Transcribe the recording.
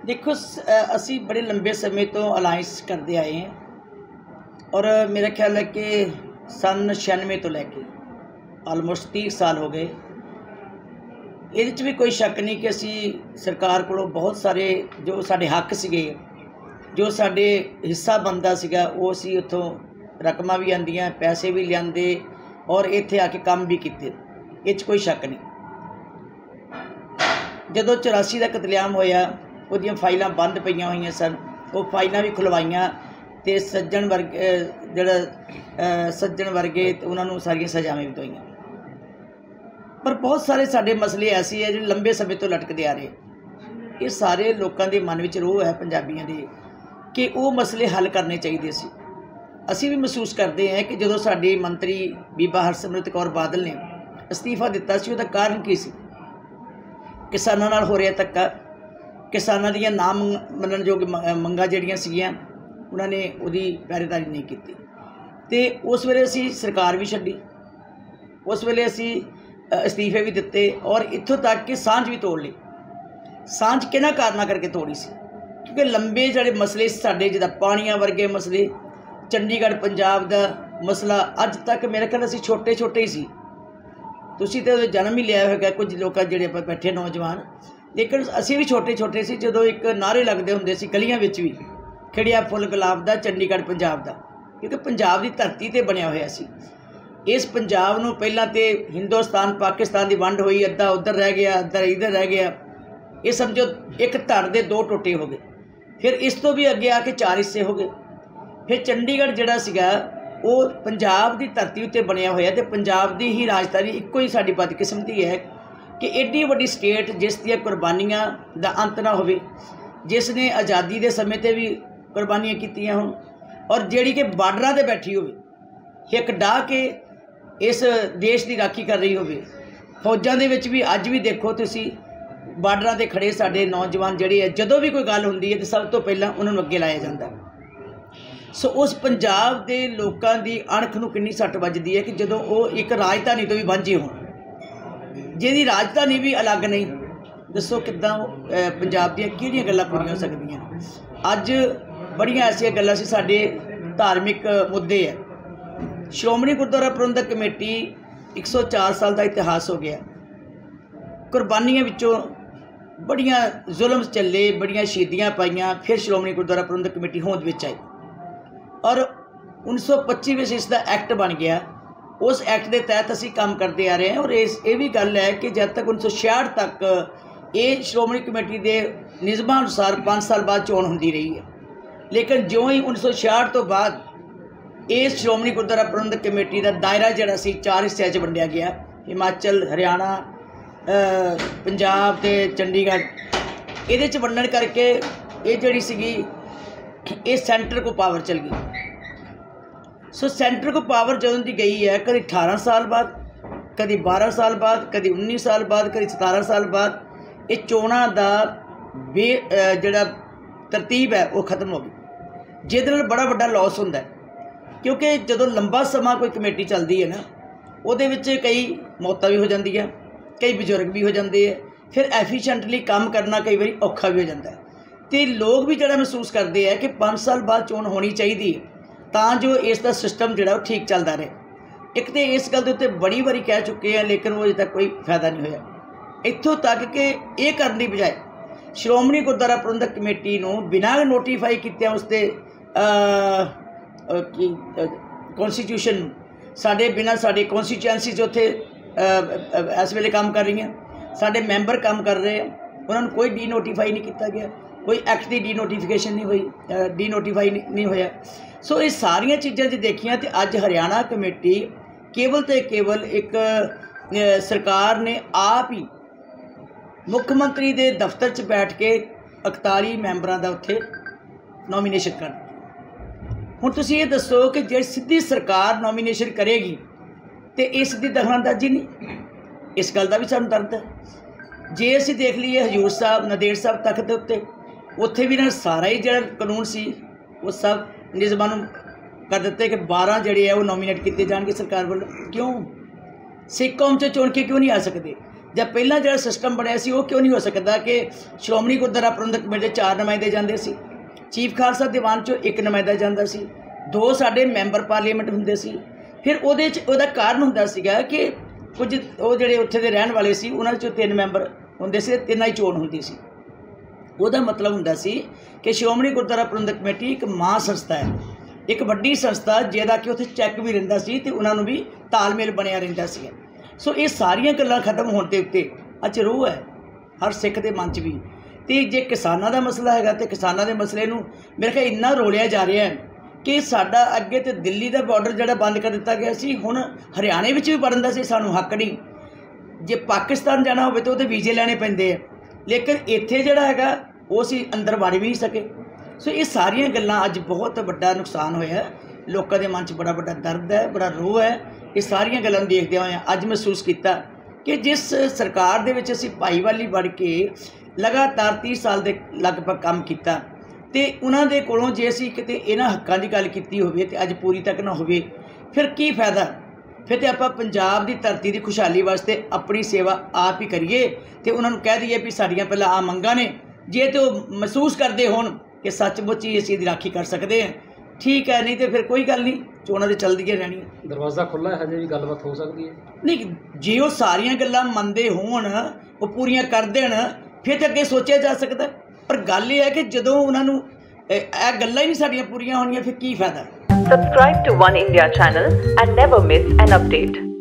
देखो असी बड़े लंबे समय तो अलायंस करते आए हैं और मेरा ख्याल है कि सन 96 तो लैके आलमोस्ट 30 साल हो गए। ये भी कोई शक नहीं कि असी सरकार को बहुत सारे जो साढ़े हक सीगे, जो साढ़े हिस्सा बनता सीगा, वो असी उत्थों रकमां भी आंदियां, पैसे भी लियाते और इत्थे आके काम भी किए। ये कोई शक नहीं। जदों 84 का कतलेआम होया, उहदियां फाइलां बंद पईयां होईयां सन, वो फाइलां भी खुलवाइयां ते सज्जन वर्गे जिहड़ा सज्जन वर्गे उन्हां नूं सारियां सजावां भी दोईयां। पर बहुत सारे साडे मसले ऐसे है जो लंबे समय तो लटकते आ रहे। ये सारे लोगों के मन में रोह है पंजाबियों के कि वो मसले हल करने चाहिए सी। असी भी महसूस करते हैं कि जो साडी मंत्री बीबा हरसिमरत कौर बादल ने अस्तीफा दिता सी, उहदा कारण की सी? किसानां नाल हो रहा धक्का, किसानां दीयां ना मनणयोग मंगां जिहड़ियां सीगियां उन्होंने उहदी पैरेदारी नहीं की। तो उस वेले असी सरकार भी छड्डी, उस वेले असी अस्तीफे भी दिते और इत्थों तक कि सांझ भी तोड़ ली। सांझ किन्हां कारणा करके तोड़ी सी? क्योंकि लंबे जिहड़े मसले साडे जिद्दां पाणियां वर्गे मसले, चंडीगढ़ पंजाब का मसला, अज तक मेरे ख्याल असी छोटे छोटे ही सी। तुसीं तो जन्म ही लिया होगा कुछ लोग जिहड़े बैठे नौजवान, लेकिन असी भी छोटे छोटे सी जो एक नारे लगते होंदे सी गलियां विच भी, खिड़िया फुल गुलाब दा चंडीगढ़ पंजाब दा, क्योंकि पंजाब की धरती ते बनया होया सी। इस पंजाब नूं पहलां ते हिंदुस्तान पाकिस्तान की वंड हुई, अद्धा उधर रह गया, अद्धा इधर रह गया। ये समझो एक धड़ दे दो टोटे हो गए, फिर इस तो भी अगे आके 4 हिस्से हो गए। फिर चंडीगढ़ जिहड़ा सीगा वो पंजाब की धरती उत्ते बनया होया ते पंजाब की ही राजधानी इक्को ही साडी बदकिस्मती है कि एड्डी वड्डी स्टेट जिस दियां कुर्बानियां दा अंत ना होवे, जिसने आज़ादी के समय ते भी कुर्बानियां कीतियां होण और जिहड़ी कि बार्डरां ते बैठी होवे, हिक डाह के इस देश की राखी कर रही होवे। फौजां दे विच भी अज भी देखो तुसीं बार्डरां ते खड़े साडे नौजवान जिहड़े है, जदों भी कोई गल हुंदी है तो सब तो पहलां उन्हां नूं अगे लाया जांदा। सो उस पंजाब के लोगों की अणख नूं किन्नी सट वजदी है कि जदों वो एक राजधानी तो भी वांझे होण, जिहदी राजधानी भी अलग नहीं, दसो किद्दां पंजाब दीयां किहड़ियां गल्लां पूरीआं हो सकदियां। अज बड़ियां ऐसियां गल्लां सी, साडे धार्मिक मुद्दे है। श्रोमणी गुरुद्वारा प्रबंधक कमेटी 104 साल का इतिहास हो गया, कुर्बानियां विचों बड़ियां जुल्म चले, बड़ियां शहीदियां पाईयां, फिर श्रोमणी गुरुद्वारा प्रबंधक कमेटी होंद विच आई और 1925 में इसका एक्ट बन गया। उस एक्ट के तहत असी काम करते आ रहे हैं और ये भी गल है कि जब तक 1966 तक ये श्रोमणी कमेटी के नियमां अनुसार 5 साल बाद चोण होंदी रही है। लेकिन जो ही 1966 तो बाद इस श्रोमणी गुरुद्वारा प्रबंधक कमेटी का दायरा जिहड़ा सी 4 हिस्सों में वंडिया गया, हिमाचल, हरियाणा, पंजाब ते चंडीगढ़। ये वंडण करके ये जिहड़ी सीगी ये सेंटर को पावर चल गई। सो सेंटर को पावर जदों दी गई है, कभी 18 साल बाद, कभी 12 साल बाद, कभी 19 साल बाद, कभी 17 साल बाद, ये चोणां दा जिहड़ा तरतीब है वो खत्म हो गई, जिहदे नाल बड़ा वड्डा लॉस हुंदा है। क्योंकि जदों लंबा समा कोई कमेटी चलती है ना, उहदे विच कई मौतां भी हो जांदियां, कई बजुर्ग भी हो जाते हैं, फिर एफिशिएंटली काम करना कई बार औखा भी हो जाता है। तो लोग भी जिहड़ा महसूस करते हैं कि 5 साल बाद चोण होनी चाहिए तां जो इसका सिस्टम जिहड़ा ठीक चलता रहे। एक तो इस गल के उत्ते बड़ी बारी कह चुके हैं, लेकिन वो अजे तक कोई फायदा नहीं होया। इत्थों तक कि ये करने की बजाय श्रोमणी गुरुद्वारा प्रबंधक कमेटी नूं बिना नोटिफाई किए उसते कॉन्स्टिट्यूशन साढ़े बिना साढ़े कॉन्स्टिट्यूएंसी उत्थे इस वेले काम कर रही हैं, साढ़े मैंबर काम कर रहे हैं, उन्होंने कोई डी नोटिफाई नहीं किया गया, कोई एक्ट की डी नोटिफिकेशन नहीं हुई, डी नोटिफाई नहीं होया। सो ये सारिया चीज़ां जो देखियां तो अज हरियाणा कमेटी केवल तो केवल एक सरकार ने आप ही मुख्यमंत्री के दफ्तर च बैठ के 41 मैंबरां दा उत्थे नॉमीनेशन कर दी। हुण तुसीं ये दसो कि जे सीधी सरकार नॉमीनेशन करेगी तो इसकी दखलअंदाजी नहीं, इस गल का भी सानूं दर्द है। जे असीं देख लीए हजूर साहब नंदेड़ साहब तख्त के उत्ते, उत्थे भी इन्हां सारा ही जिहड़ा कानून सी वो सब निज़मां नूं कर दिते कि 12 जिहड़े है वो नॉमीनेट किए जाएंगे सरकार वालों। क्यों सिख कौम चों चुन के क्यों नहीं आ सकते? ਜਾਂ ਪਹਿਲਾਂ ਜਿਹੜਾ ਸਿਸਟਮ ਬਣਿਆ ਸੀ ਉਹ ਕਿਉਂ ਨਹੀਂ ਹੋ ਸਕਦਾ ਕਿ ਸ਼੍ਰੋਮਣੀ ਗੁਰਦੁਆਰਾ ਪ੍ਰਬੰਧਕ ਕਮੇਟੀ ਦੇ 4 ਨੁਮਾਇੰਦੇ ਜਾਂਦੇ ਸੀ, ਚੀਫ ਖਾਲਸਾ ਦੀਵਾਨ 'ਚੋਂ 1 ਨੁਮਾਇੰਦਾ ਜਾਂਦਾ ਸੀ, 2 ਸਾਡੇ ਮੈਂਬਰ ਪਾਰਲੀਮੈਂਟ ਹੁੰਦੇ ਸੀ। ਫਿਰ ਉਹਦੇ 'ਚ ਉਹਦਾ ਕਾਰਨ ਹੁੰਦਾ ਸੀਗਾ ਕਿ ਕੁਝ ਉਹ ਜਿਹੜੇ ਉੱਥੇ ਦੇ ਰਹਿਣ ਵਾਲੇ ਸੀ ਉਹਨਾਂ 'ਚੋਂ 3 ਮੈਂਬਰ ਹੁੰਦੇ ਸੀ, 3 ਹੀ ਚੋਣ ਹੁੰਦੀ ਸੀ। ਉਹਦਾ ਮਤਲਬ ਹੁੰਦਾ ਸੀ ਕਿ ਸ਼੍ਰੋਮਣੀ ਗੁਰਦੁਆਰਾ ਪ੍ਰਬੰਧਕ ਕਮੇਟੀ ਇੱਕ ਮਾਂ ਸੰਸਥਾ ਹੈ, ਇੱਕ ਵੱਡੀ ਸੰਸਥਾ ਜਿਹਦਾ ਕਿ ਉੱਥੇ ਚੈੱਕ ਵੀ ਰਹਿੰਦਾ ਸੀ ਅਤੇ ਉਹਨਾਂ ਨੂੰ ਵੀ ਤਾਲਮੇਲ ਬਣਿਆ ਰਹਿੰਦਾ ਸੀ। ਸੋ ਇਹ ਸਾਰੀਆਂ ਗੱਲਾਂ ਖਤਮ ਹੋਣ ਦੇ ਉੱਤੇ ਅੱਜ ਰੋਹ ਹੈ ਹਰ ਸਿੱਖ ਦੇ ਮਨ 'ਚ ਵੀ। ਅਤੇ ਜੇ ਕਿਸਾਨਾਂ ਦਾ ਮਸਲਾ ਹੈਗਾ ਤਾਂ ਕਿਸਾਨਾਂ ਦੇ ਮਸਲੇ ਨੂੰ ਮੇਰੇ ਖਿਆਲ ਇੰਨਾ ਰੋਲਿਆ ਜਾ ਰਿਹਾ ਹੈ ਕਿ ਸਾਡਾ ਅੱਗੇ ਤਾਂ ਦਿੱਲੀ ਦਾ ਬਾਰਡਰ ਜਿਹੜਾ ਬੰਦ ਕਰ ਦਿੱਤਾ ਗਿਆ ਸੀ, ਹੁਣ ਹਰਿਆਣੇ ਵਿੱਚ ਵੀ ਵੜਨ ਦਾ ਸੀ ਸਾਨੂੰ ਹੱਕ ਨਹੀਂ। ਜੇ ਪਾਕਿਸਤਾਨ ਜਾਣਾ ਹੋਵੇ ਤਾਂ ਉਹਦੇ ਵੀਜ਼ੇ ਲੈਣੇ ਪੈਂਦੇ ਆ, ਲੇਕਿਨ ਇੱਥੇ ਜਿਹੜਾ ਹੈਗਾ ਉਹ ਅਸੀਂ ਅੰਦਰ ਵੜ ਵੀ ਨਹੀਂ ਸਕੇ। ਸੋ ਇਹ ਸਾਰੀਆਂ ਗੱਲਾਂ ਅੱਜ ਬਹੁਤ ਵੱਡਾ ਨੁਕਸਾਨ ਹੋਇਆ, ਲੋਕਾਂ ਦੇ ਮਨ 'ਚ ਬੜਾ ਵੱਡਾ ਦਰਦ ਹੈ, ਬੜਾ ਰੋਹ ਹੈ। ਇਹ ਸਾਰੀਆਂ ਗੱਲਾਂ ਨੂੰ ਦੇਖਦਿਆਂ ਹੋਇਆਂ ਅੱਜ ਮਹਿਸੂਸ ਕੀਤਾ ਕਿ ਜਿਸ ਸਰਕਾਰ ਦੇ ਵਿੱਚ ਅਸੀਂ ਭਾਈਵਾਲੀ ਵੜ ਕੇ ਲਗਾਤਾਰ 30 ਸਾਲ ਦੇ ਲਗਭਗ ਕੰਮ ਕੀਤਾ ਅਤੇ ਉਹਨਾਂ ਦੇ ਕੋਲੋਂ ਜੇ ਅਸੀਂ ਕਿਤੇ ਇਹਨਾਂ ਹੱਕਾਂ ਦੀ ਗੱਲ ਕੀਤੀ ਹੋਵੇ ਅਤੇ ਅੱਜ ਪੂਰੀ ਤੱਕ ਨਾ ਹੋਵੇ, ਫਿਰ ਕੀ ਫਾਇਦਾ? ਫਿਰ ਤਾਂ ਆਪਾਂ ਪੰਜਾਬ ਦੀ ਧਰਤੀ ਦੀ ਖੁਸ਼ਹਾਲੀ ਵਾਸਤੇ ਆਪਣੀ ਸੇਵਾ ਆਪ ਹੀ ਕਰੀਏ ਅਤੇ ਉਹਨਾਂ ਨੂੰ ਕਹਿ ਦਈਏ ਵੀ ਸਾਡੀਆਂ ਪਹਿਲਾਂ ਆਹ ਮੰਗਾਂ ਨੇ, ਜੇ ਤਾਂ ਉਹ ਮਹਿਸੂਸ ਕਰਦੇ ਹੋਣ ਕਿ ਸੱਚਮੁੱਚ ਹੀ ਅਸੀਂ ਇਹਦੀ ਰਾਖੀ ਕਰ ਸਕਦੇ ਹਾਂ, ਠੀਕ ਹੈ, ਨਹੀਂ ਤਾਂ ਫਿਰ ਕੋਈ ਗੱਲ ਨਹੀਂ, ਚੋਣਾਂ ਤਾਂ ਚੱਲਦੀਆਂ ਰਹਿਣੀਆਂ। ਦਰਵਾਜ਼ਾ ਖੁੱਲ੍ਹਾ ਹੈ, ਹਜੇ ਵੀ ਗੱਲਬਾਤ ਹੋ ਸਕਦੀ ਹੈ। ਨਹੀਂ, ਜੇ ਉਹ ਸਾਰੀਆਂ ਗੱਲਾਂ ਮੰਨਦੇ ਹੋਣ, ਉਹ ਪੂਰੀਆਂ ਕਰ ਦੇਣ, ਫਿਰ ਤਾਂ ਅੱਗੇ ਸੋਚਿਆ ਜਾ ਸਕਦਾ। ਪਰ ਗੱਲ ਇਹ ਹੈ ਕਿ ਜਦੋਂ ਉਹਨਾਂ ਨੂੰ ਇਹ ਗੱਲਾਂ ਹੀ ਨਹੀਂ ਸਾਡੀਆਂ ਪੂਰੀਆਂ ਹੋਣੀਆਂ, ਫਿਰ ਕੀ ਫਾਇਦਾ? Subscribe to One India channel and never miss an update.